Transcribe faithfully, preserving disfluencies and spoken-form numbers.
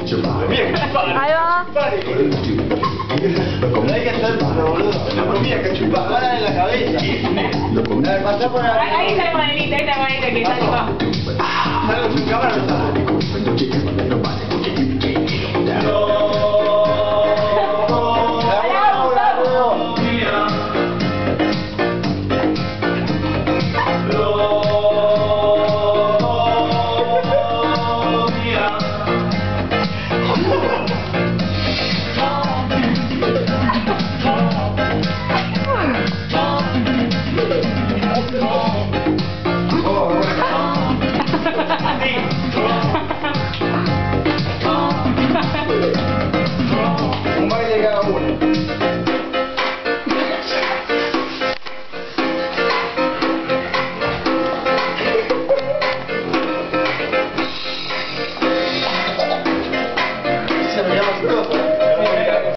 Locomia Chupapare. Ahí va. No hay que hacer boludo. Locomia Chupapare. Para en la cabeza. A ver, pasá por ahí. Ahí está el modelito, ahí está el modelito que está tipo. Salgo sin cámara, no sale. Un baile cada uno.